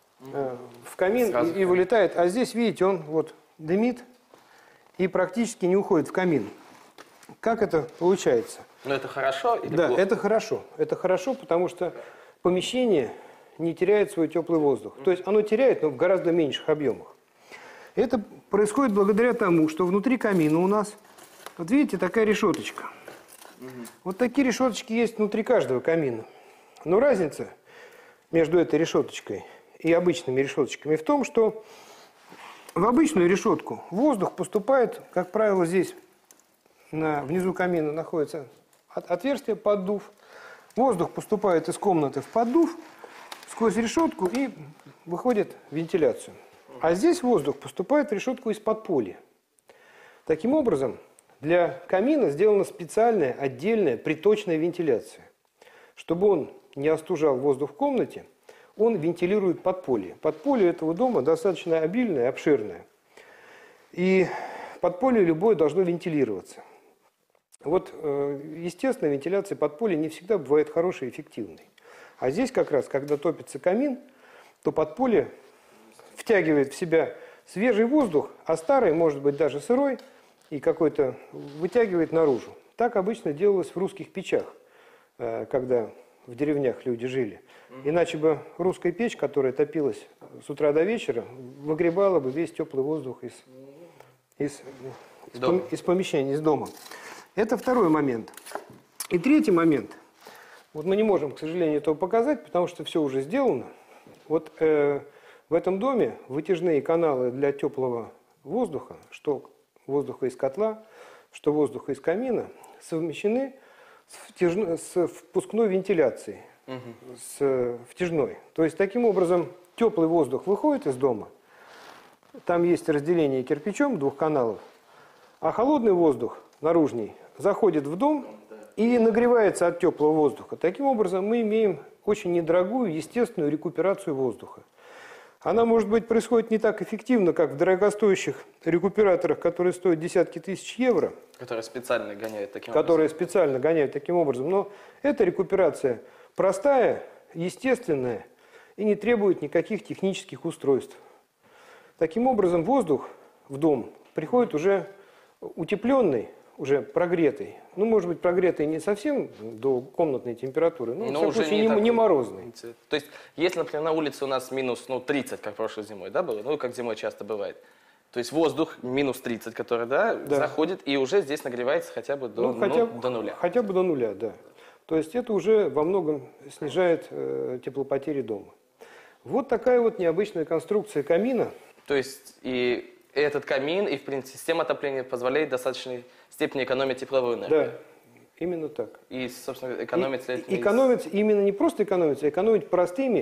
в камин и вылетает. А здесь, видите, он вот дымит и практически не уходит в камин. Как это получается? Но это хорошо или Да, плохо? это хорошо. Это хорошо, потому что помещение не теряет свой теплый воздух. То есть оно теряет, но в гораздо меньших объемах. Это происходит благодаря тому, что внутри камина у нас, вот видите, такая решеточка. Вот такие решеточки есть внутри каждого камина. Но разница между этой решеточкой и обычными решеточками в том, что в обычную решетку воздух поступает, как правило, здесь внизу камина находится отверстие, поддув. Воздух поступает из комнаты в поддув сквозь решетку и выходит в вентиляцию. А здесь воздух поступает в решетку из подполья. Таким образом, для камина сделана специальная, отдельная, приточная вентиляция. Чтобы он не остужал воздух в комнате, он вентилирует подполье. Подполье этого дома достаточно обильное, обширное. И подполье любое должно вентилироваться. Вот, естественно, вентиляция подполья не всегда бывает хорошей и эффективной. А здесь как раз, когда топится камин, то подполье втягивает в себя свежий воздух, а старый, может быть, даже сырой, и какой-то вытягивает наружу. Так обычно делалось в русских печах, когда в деревнях люди жили. Иначе бы русская печь, которая топилась с утра до вечера, выгребала бы весь теплый воздух из помещения, из дома. Это второй момент. И третий момент. Вот мы не можем, к сожалению, этого показать, потому что все уже сделано. Вот в этом доме вытяжные каналы для теплого воздуха, что воздуха из котла, что воздуха из камина, совмещены с впускной вентиляцией, с втяжной. То есть, таким образом, теплый воздух выходит из дома, там есть разделение кирпичом двух каналов, а холодный воздух, наружный, заходит в дом и нагревается от теплого воздуха. Таким образом, мы имеем очень недорогую, естественную рекуперацию воздуха. Она, может быть, происходит не так эффективно, как в дорогостоящих рекуператорах, которые стоят десятки тысяч евро. Которые специально гоняют таким образом. Но эта рекуперация простая, естественная и не требует никаких технических устройств. Таким образом, воздух в дом приходит уже утепленный, уже прогретый. Ну, может быть, прогретый не совсем до комнатной температуры, но уже не морозный. То есть, если, например, на улице у нас минус 30, как прошлой зимой, да, было? Ну, как зимой часто бывает. То есть воздух минус 30, который, да, заходит, и уже здесь нагревается хотя бы до нуля. Хотя бы до нуля, да. То есть это уже во многом снижает теплопотери дома. Вот такая вот необычная конструкция камина. То есть и этот камин, и, в принципе, система отопления позволяет в достаточной степени экономить тепловую энергию. Да, именно так. И, собственно, экономить... Экономить, именно не просто экономить, а экономить простыми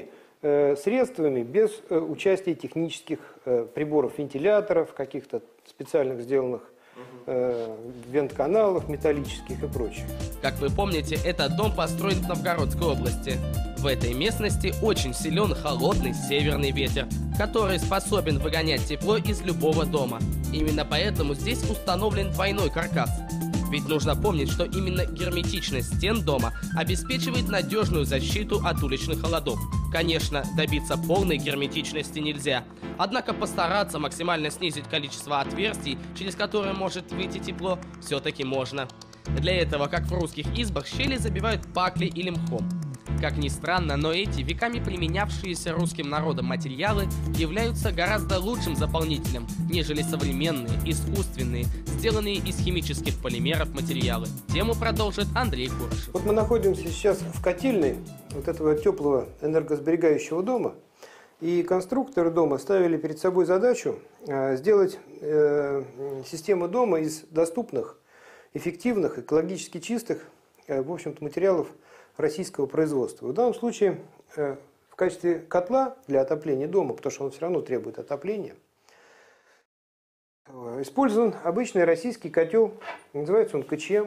средствами, без участия технических приборов, вентиляторов, каких-то специальных сделанных вент-каналов металлических и прочее. Как вы помните, этот дом построен в Новгородской области. В этой местности очень силен холодный северный ветер, который способен выгонять тепло из любого дома. Именно поэтому здесь установлен двойной каркас. Ведь нужно помнить, что именно герметичность стен дома обеспечивает надежную защиту от уличных холодов. Конечно, добиться полной герметичности нельзя, однако постараться максимально снизить количество отверстий, через которые может выйти тепло, все-таки можно. Для этого, как в русских избах, щели забивают паклей или мхом. Как ни странно, но эти веками применявшиеся русским народом материалы являются гораздо лучшим заполнителем, нежели современные, искусственные, сделанные из химических полимеров материалы. Тему продолжит Андрей Курышев. Вот мы находимся сейчас в котельной вот этого теплого энергосберегающего дома. И конструкторы дома ставили перед собой задачу сделать систему дома из доступных, эффективных, экологически чистых, в общем-то, материалов российского производства. В данном случае в качестве котла для отопления дома, потому что он все равно требует отопления, использован обычный российский котел. Называется он КЧМ.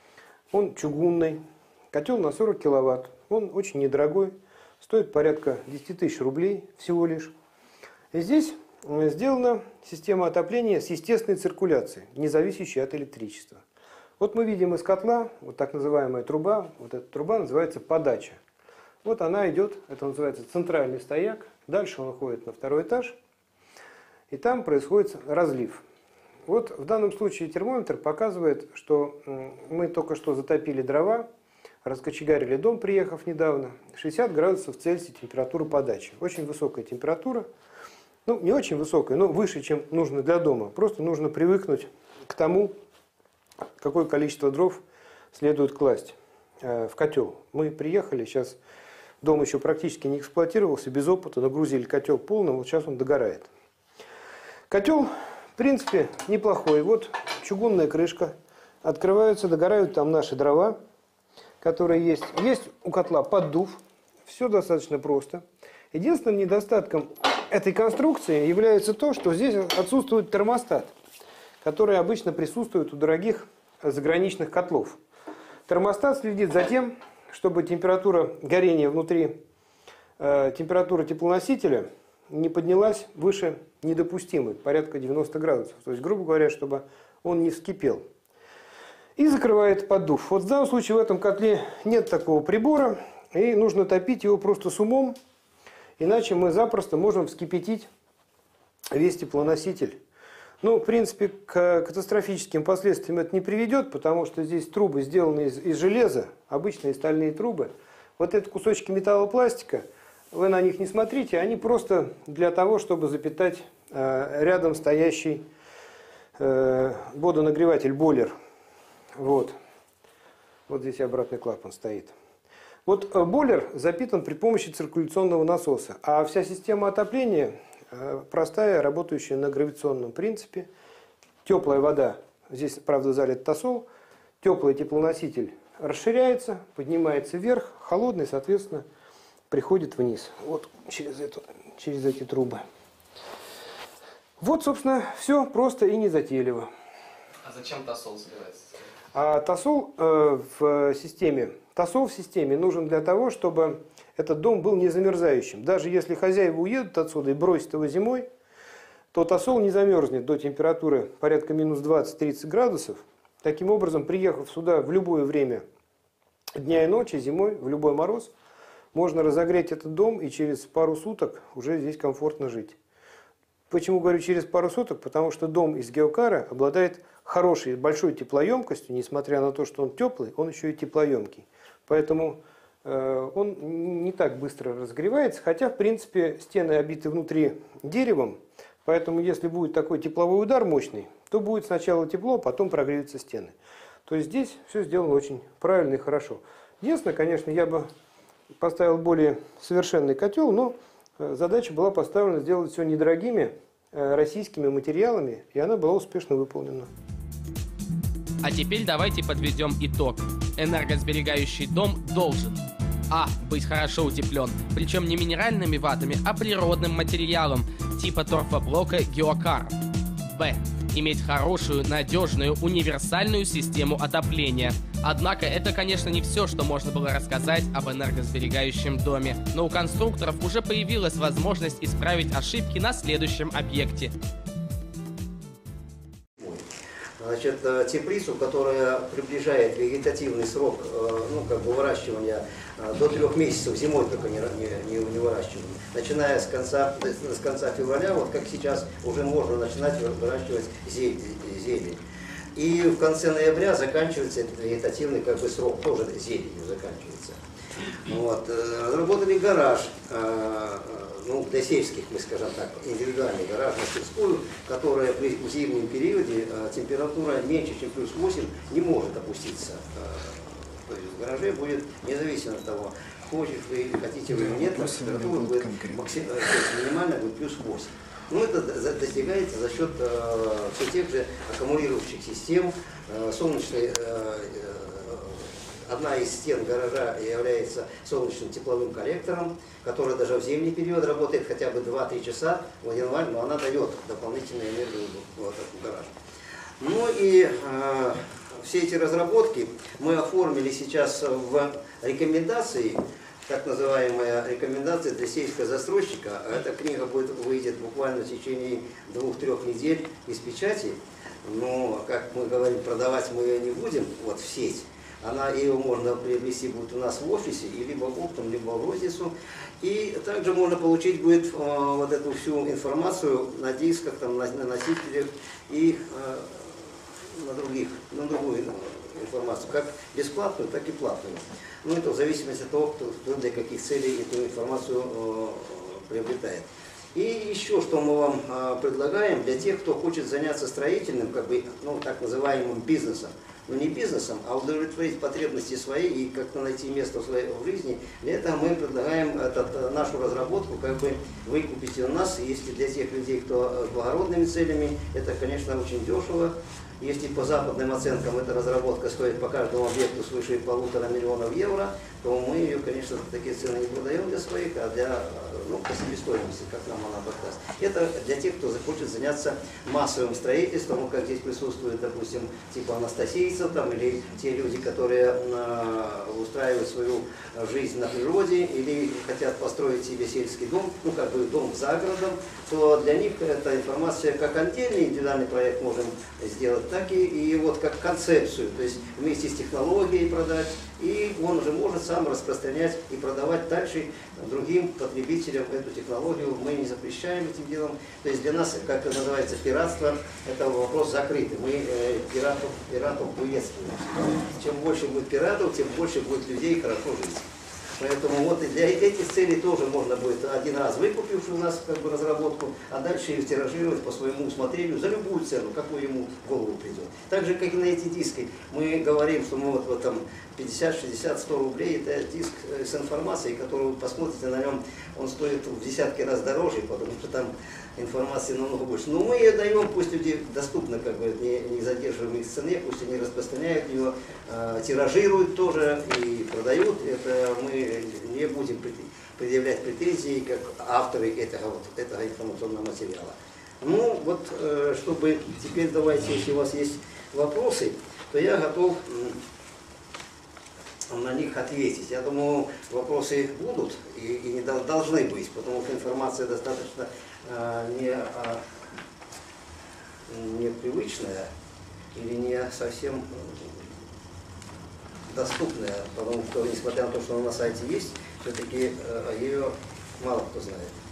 Он чугунный. Котел на 40 киловатт. Он очень недорогой. Стоит порядка 10 тысяч рублей всего лишь. И здесь сделана система отопления с естественной циркуляцией, не зависящей от электричества. Вот мы видим из котла, вот так называемая труба, вот эта труба называется подача. Вот она идет, это называется центральный стояк, дальше он уходит на второй этаж, и там происходит разлив. Вот в данном случае термометр показывает, что мы только что затопили дрова, раскочегарили дом, приехав недавно, 60 градусов Цельсия температура подачи. Очень высокая температура, ну не очень высокая, но выше, чем нужно для дома. Просто нужно привыкнуть к тому, какое количество дров следует класть в котел. Мы приехали, сейчас дом еще практически не эксплуатировался, без опыта, нагрузили котел полным, вот сейчас он догорает. Котел, в принципе, неплохой. Вот чугунная крышка, открываются, догорают там наши дрова, которые есть. Есть у котла поддув, все достаточно просто. Единственным недостатком этой конструкции является то, что здесь отсутствует термостат, который обычно присутствует у дорогих заграничных котлов. Термостат следит за тем, чтобы температура горения внутри, температура теплоносителя не поднялась выше недопустимой, порядка 90 градусов. То есть, грубо говоря, чтобы он не вскипел. И закрывает поддув. Вот в данном случае в этом котле нет такого прибора, и нужно топить его просто с умом, иначе мы запросто можем вскипятить весь теплоноситель. Ну, в принципе, к катастрофическим последствиям это не приведет, потому что здесь трубы сделаны из железа, обычные стальные трубы. Вот это кусочки металлопластика, вы на них не смотрите, они просто для того, чтобы запитать рядом стоящий водонагреватель, бойлер. Вот. Вот здесь обратный клапан стоит. Вот бойлер запитан при помощи циркуляционного насоса, а вся система отопления простая, работающая на гравитационном принципе. Теплая вода, здесь, правда, залит тосол, теплый теплоноситель расширяется, поднимается вверх, холодный, соответственно, приходит вниз. Вот через эти трубы. Вот, собственно, все просто и незатейливо. А зачем тосол заливается? Тосол в системе нужен для того, чтобы этот дом был не замерзающим. Даже если хозяева уедут отсюда и бросят его зимой, то тосол не замерзнет до температуры порядка минус 20-30 градусов. Таким образом, приехав сюда в любое время дня и ночи, зимой, в любой мороз, можно разогреть этот дом и через пару суток уже здесь комфортно жить. Почему говорю через пару суток? Потому что дом из геокара обладает хорошей, большой теплоемкостью, несмотря на то, что он теплый, он еще и теплоемкий. Поэтому он не так быстро разогревается, хотя, в принципе, стены обиты внутри деревом, поэтому, если будет такой тепловой удар мощный, то будет сначала тепло, потом прогреются стены. То есть здесь все сделано очень правильно и хорошо. Единственное, конечно, я бы поставил более совершенный котел, но задача была поставлена сделать все недорогими российскими материалами, и она была успешно выполнена. А теперь давайте подведем итог. Энергосберегающий дом должен А. Быть хорошо утеплен, причем не минеральными ватами, а природным материалом, типа торфоблока Геокар. Б. Иметь хорошую, надежную, универсальную систему отопления. Однако это, конечно, не все, что можно было рассказать об энергосберегающем доме, но у конструкторов уже появилась возможность исправить ошибки на следующем объекте. Значит, теплицу, которая приближает вегетативный срок выращивания до 3 месяцев, зимой только не выращиваем, начиная с конца февраля, вот как сейчас, уже можно начинать выращивать зелень. И в конце ноября заканчивается этот вегетативный срок, тоже зеленью заканчивается. Вот. Разработали гараж, для сельских, мы скажем так, индивидуальный гараж, мастерскую, которая в зимнем периоде температура меньше, чем +8, не может опуститься. То есть в гараже будет, независимо от того, хочешь вы или хотите вы или нет, температура будет минимально будет +8. Но это достигается за счет все тех же аккумулирующих систем, солнечной. Одна из стен гаража является солнечным тепловым коллектором, который даже в зимний период работает хотя бы 2-3 часа в январь, но она дает дополнительную энергию в этот гараж. Ну и все эти разработки мы оформили сейчас в рекомендации, так называемая рекомендация для сельского застройщика. Эта книга выйдет буквально в течение 2-3 недель из печати, но, как мы говорим, продавать мы ее не будем в сеть. Ее можно приобрести будет у нас в офисе, и либо оптом, либо в розницу. И также можно получить будет вот эту всю информацию на дисках, на носителях и на другую информацию, как бесплатную, так и платную. Ну, это в зависимости от того, кто для каких целей эту информацию приобретает. И еще что мы вам предлагаем для тех, кто хочет заняться строительным, так называемым бизнесом. Но не бизнесом, а удовлетворить потребности свои и как-то найти место в жизни. Для этого мы предлагаем нашу разработку выкупить у нас. Если для тех людей, кто с благородными целями, это, конечно, очень дешево. Если по западным оценкам эта разработка стоит по каждому объекту свыше 1,5 миллиона евро, то мы ее, конечно, за такие цены не продаем для своих, а по себестоимости, как нам она поддаст. Это для тех, кто захочет заняться массовым строительством, как здесь присутствует, допустим, типа анастасийцев, или те люди, которые устраивают свою жизнь на природе, или хотят построить себе сельский дом, дом за городом, то для них эта информация как отдельный индивидуальный проект можем сделать, так и как концепцию, то есть вместе с технологией продать, и он уже может сам распространять и продавать дальше другим потребителям эту технологию. Мы не запрещаем этим делом. То есть для нас, как это называется, пиратство, это вопрос закрытый. Мы пиратов приветствуем. Чем больше будет пиратов, тем больше будет людей хорошо жить. Поэтому и для этих целей тоже можно будет один раз выкупивший у нас разработку, а дальше ее тиражировать по своему усмотрению за любую цену, какую ему в голову придет. Так же, как и на эти диски. Мы говорим, что мы 50, 60, 100 рублей, это диск с информацией, которую вы посмотрите на нем, он стоит в десятки раз дороже, потому что там информации намного больше. Но мы ее даем, пусть люди доступно, не задерживаем их в цене, пусть они распространяют ее, тиражируют тоже и продают. Это мы не будем предъявлять претензии, как авторы этого информационного материала. Чтобы теперь давайте, если у вас есть вопросы, то я готов на них ответить. Я думаю, вопросы будут и не должны быть, потому что информация достаточно непривычная или не совсем доступная, потому что, несмотря на то, что она на сайте есть, все-таки ее мало кто знает.